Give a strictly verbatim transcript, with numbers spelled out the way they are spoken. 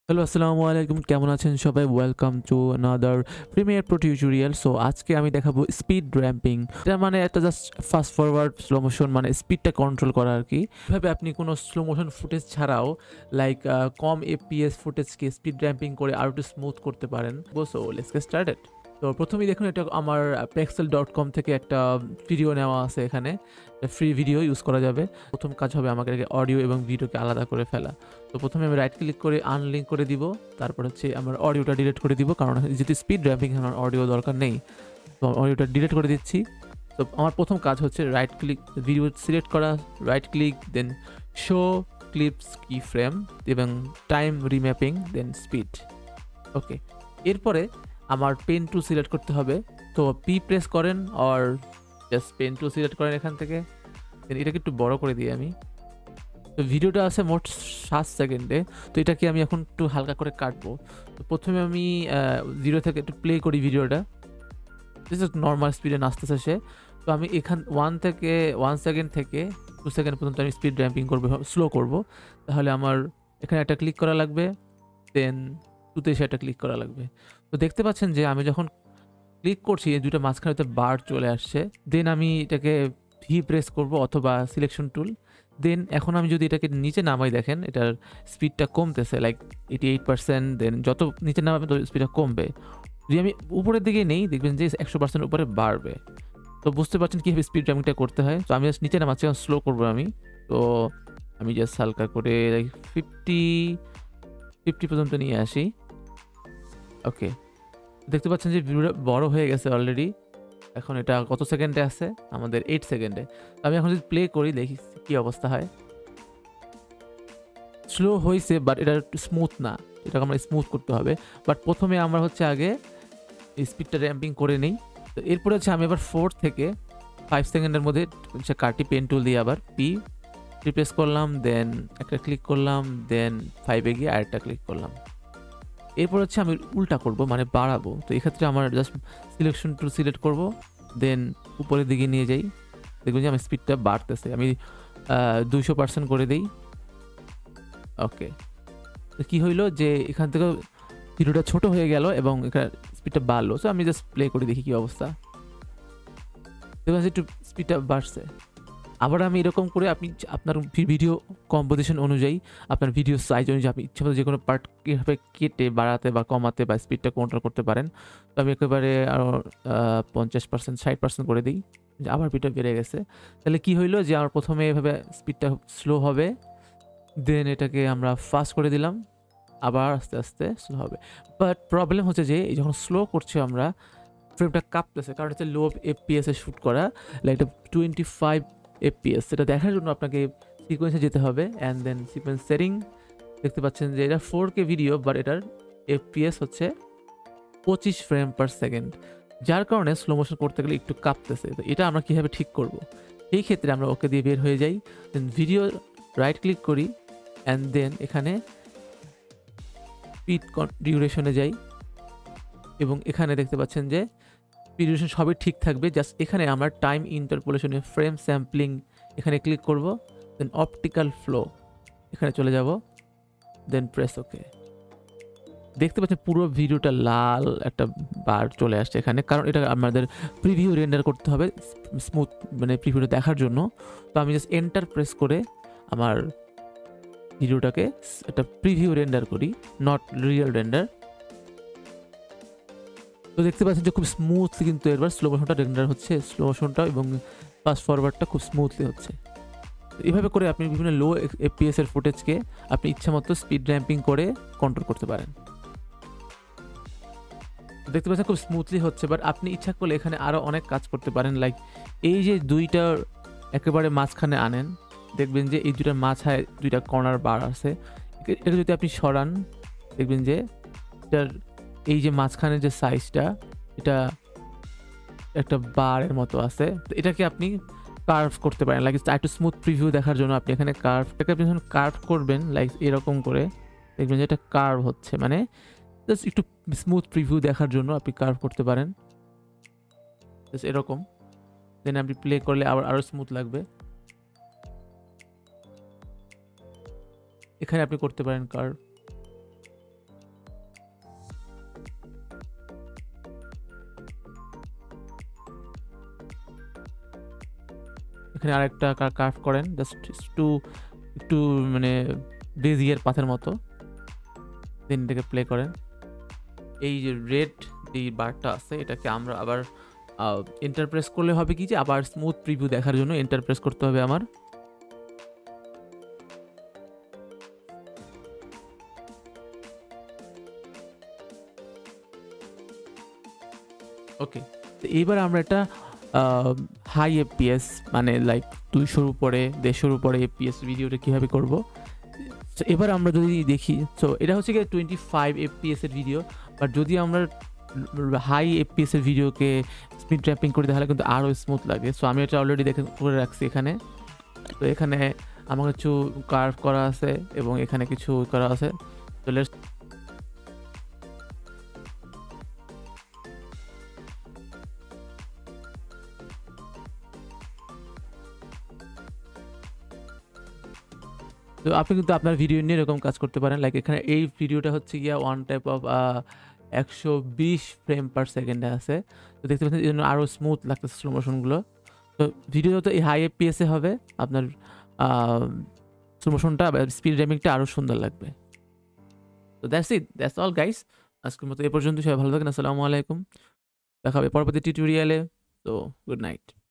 Hello আসসালামু আলাইকুম কেমন আছেন সবাই welcome to another Premiere Pro tutorial. So আজকে আমি দেখাবো স্পিড র্যাম্পিং। এটা মানে একটা just fast forward slow motion মানে স্পিডটা কন্ট্রোল করা আর কি। এভাবে আপনি কোনো স্লো মোশন ফুটেজ ছাড়াও লাইক কম এফপিএস ফুটেজকে স্পিড র্যাম্পিং করে আরো একটু স্মুথ করতে পারেন। So let's get started. তো প্রথমেই দেখুন এটা আমার পেক্সেল ডট কম থেকে একটা ভিডিও নেওয়া আছে, এখানে ফ্রি ভিডিও ইউজ করা যাবে। প্রথম কাজ হবে আমাকে অডিও এবং ভিডিওকে আলাদা করে ফেলা। তো প্রথমে আমি রাইট ক্লিক করে আনলিঙ্ক করে দিব, তারপর হচ্ছে আমার অডিওটা ডিলিট করে দিব, কারণ যেহেতু স্পিড র্যাম্পিং আমার অডিও দরকার নেই। তো অডিওটা ডিলিট করে দিচ্ছি। তো আমার প্রথম কাজ হচ্ছে রাইট ক্লিক ভিডিও সিলেক্ট করা, right click then show clips key frame এবং time remapping then speed. Okay, এরপরে আমার পেন টু সিলেক্ট করতে হবে। তো পি প্রেস করেন আর জাস্ট পেন টু সিলেক্ট করেন এখান থেকে। দেন এটাকে একটু বড় করে দিই আমি। তো ভিডিওটা আছে মোট সাত সেকেন্ডে। তো এটাকে আমি এখন একটু হালকা করে কাটবো। তো প্রথমে আমি জিরো থেকে একটু প্লে করি ভিডিওটা, নর্মাল স্পিডে নাচতেছে সে। তো আমি এখান ওয়ান থেকে ওয়ান সেকেন্ড থেকে টু সেকেন্ড পর্যন্ত আমি স্পিড র্যাম্পিং করবো, স্লো করব। তাহলে আমার এখানে একটা ক্লিক করা লাগবে, দেন টুতে এসে একটা ক্লিক করা লাগবে। তো দেখতে পাচ্ছেন যে আমি যখন ক্লিক করছি এই দুটো মাঝখানে বার চলে আসছে। দেন আমি এটাকে ভি প্রেস করব অথবা সিলেকশন টুল। দেন এখন আমি যদি এটাকে নিচে নামাই, দেখেন এটার স্পিডটা কমতেছে like eighty eight percent. Then যত নিচে নামাবে তো স্পিডটা কমবে। যদি আমি উপরের দিকে নেই দেখবেন যে একশো পার্সেন্ট উপরে বাড়বে। তো বুঝতে পারছেন কীভাবে স্পিড র্যাম্পিংটা করতে হয়। তো আমি জাস্ট নিচে নামাচ্ছি, স্লো করবো আমি। তো আমি জাস্ট হালকা করে লাইক ফিফটি ফিফটি পর্যন্ত নিয়ে আসি। ওকে, দেখতে পাচ্ছেন যে ভিডিওটা বড় হয়ে গেছে অলরেডি। এখন এটা কত সেকেন্ডে আছে? আমাদের এইট সেকেন্ডে। আমি এখন যদি প্লে করি দেখি কি অবস্থা হয়। স্লো হয়েছে বাট এটা স্মুথ না, এটাকে আমরা স্মুথ করতে হবে। বাট প্রথমে আমরা হচ্ছে আগে স্পিডটা র্যাম্পিং করে নেই। তো এরপরে হচ্ছে আমি আবার ফোর থেকে ফাইভ সেকেন্ডের মধ্যে হচ্ছে কাটি পেন টুল দিয়ে আবার পি রিপ্লেস করলাম, দেন একটা ক্লিক করলাম, দেন ফাইভে গিয়ে আরেকটা ক্লিক করলাম। এরপর হচ্ছে আমি উল্টা করব মানে বাড়াবো। তো এক্ষেত্রে আমার জাস্ট সিলেকশন টুল সিলেক্ট করব, দেন উপরের দিকে নিয়ে যাই। দেখবেন যে আমার স্পিডটা বাড়তেছে। আমি দুইশো পার্সেন্ট করে দিই। ওকে, তো কী হইলো যে এখান থেকে ভিডিওটা ছোট হয়ে গেল এবং এখানে স্পিডটা বাড়লো। সো আমি জাস্ট প্লে করে দেখি কী অবস্থা। দেখবেন যে একটু স্পিডটা বাড়ছে। আবার আমি এরকম করে আপনি আপনার ভিডিও কম্পোজিশন অনুযায়ী, আপনার ভিডিও সাইজ অনুযায়ী আপনি ইচ্ছা মতো যে কোনো পার্ট কীভাবে কেটে বাড়াতে বা কমাতে বা স্পিডটা কন্ট্রোল করতে পারেন। তো আমি একেবারে আরও পঞ্চাশ পার্সেন্ট ষাট পার্সেন্ট করে দিই, আবার ভিডিও বেড়ে গেছে। তাহলে কি হইলো যে আমার প্রথমে এভাবে স্পিডটা স্লো হবে, দেন এটাকে আমরা ফাস্ট করে দিলাম, আবার আস্তে আস্তে স্লো হবে। বাট প্রবলেম হচ্ছে যে যখন স্লো করছি আমরা ফ্রেমটা কাঁপতেছে, কারণ হচ্ছে লো এফপিএস এ শ্যুট করা, লাইক এটা টোয়েন্টি ফাইভ এফপিএস। সেটা দেখার জন্য আপনাকে সিকোয়েন্সে যেতে হবে অ্যান্ড দেন সিকোয়েন্স সেটিং। দেখতে পাচ্ছেন যে এটা ফোর কে ভিডিও বাট এটার এফপিএস হচ্ছে পঁচিশ ফ্রেম পার সেকেন্ড, যার কারণে স্লো মোশন করতে গেলে একটু কাঁপতেছে। তো এটা আমরা কীভাবে ঠিক করব? এই ক্ষেত্রে আমরা ওকে দিয়ে বের হয়ে যাই, দেন ভিডিও রাইট ক্লিক করি অ্যান্ড দেন এখানে স্পিড ডিউরেশনে যাই এবং এখানে দেখতে পাচ্ছেন যে ডিউরেশন সবই ঠিক থাকবে। জাস্ট এখানে আমরা টাইম ইন্টারপোলেশনে ফ্রেম স্যাম্পলিং এখানে ক্লিক করব, দেন অপটিক্যাল ফ্লো এখানে চলে যাব, দেন প্রেস ওকে। দেখতে পাচ্ছেন পুরো ভিডিওটা লাল একটা বার চলে আসছে এখানে, কারণ এটা আমাদের প্রিভিউ রেন্ডার করতে হবে স্মুথ মানে প্রিভিউটা দেখার জন্য। তো আমি জাস্ট এন্টার প্রেস করে আমার ভিডিওটাকে একটা প্রিভিউ রেন্ডার করি, নট রিয়েল রেন্ডার। তো দেখতে পাচ্ছেন যে খুব স্মুথলি কিন্তু এবার স্লো মোশনটা রেন্ডার হচ্ছে, স্লো মোশনটা এবং ফাস্ট ফরওয়ার্ডটা খুব স্মুথলি হচ্ছে। এভাবে করে আপনি বিভিন্ন লো এফপিএস এর ফুটেজকে আপনি ইচ্ছা মতো স্পিড র্যাম্পিং করে কন্ট্রোল করতে পারেন। দেখতে পাচ্ছেন খুব স্মুথলি হচ্ছে, বাট আপনি ইচ্ছা করলে এখানে আরও অনেক কাজ করতে পারেন। লাইক এই যে দুইটা একেবারে মাঝখানে আনেন, দেখবেন যে এই দুইটার মাঝায় দুইটা কর্নার বার আছে, এটা যদি আপনি সরান দেখবেন যে এটার এই যে মাঝখানে যে সাইজটা এটা একটা বারের মতো আছে। তো এটাকে আপনি কার্ভ করতে পারেন, লাইক একটু স্মুথ প্রিভিউ দেখার জন্য আপনি এখানে কার্ভটাকে আপনি যখন কার্ভ করবেন লাইক এরকম করে দেখবেন যে এটা কার্ভ হচ্ছে, মানে জাস্ট একটু স্মুথ প্রিভিউ দেখার জন্য আপনি কার্ভ করতে পারেন জাস্ট এরকম। দেন আপনি প্লে করলে আবার আরও স্মুথ লাগবে। এখানে আপনি করতে পারেন কার্ভ। এখানে আরেকটা কার্ভ করেন জাস্ট একটু একটু মানে বেজিয়ার পাথের মতো, দেন এটাকে প্লে করেন। এই যে রেড যে বারটা আছে এটাকে আমরা আবার এন্টার প্রেস করলে হবে কি যে আবার স্মুথ প্রিভিউ দেখার জন্য এন্টার প্রেস করতে হবে আমার। ওকে, তো এইবার আমরা একটা হাই এফপিএস মানে লাইক দুইশোর উপরে দেড়শোর উপরে এফপিএস ভিডিওটা কীভাবে করবো। তো এবার আমরা যদি দেখি, সো এটা হচ্ছে গিয়ে টোয়েন্টি ফাইভ এফপিএস এর ভিডিও, বাট যদি আমরা হাই এফপিএস এর ভিডিওকে স্পিড র্যাপিং করি তাহলে কিন্তু আরও স্মুথ লাগে। সো আমি এটা অলরেডি দেখে করে রাখছি এখানে। তো এখানে আমার কিছু কার্ভ করা আছে এবং এখানে কিছু করা আছে। তো লেটস তো আপনি কিন্তু আপনার ভিডিও নিয়ে এরকম কাজ করতে পারেন। লাইক এখানে এই ভিডিওটা হচ্ছে গিয়া ওয়ান টাইপ অফ একশো বিশ ফ্রেম পার সেকেন্ডে আছে। তো দেখতে পাচ্ছেন এই জন্য আরও স্মুথ লাগতেছে স্লো মোশনগুলো। তো ভিডিও তো এই হাই এফপিএসে হবে, আপনার স্লো মোশনটা স্পিড র্যাপিংটা আরও সুন্দর লাগবে। তো that's it, that's all guys. আজকের মতো এ পর্যন্ত, সবাই ভালো থাকেন। আসসালামু আলাইকুম, দেখা হবে পরবর্তী টিউটোরিয়ালে। তো গুড নাইট।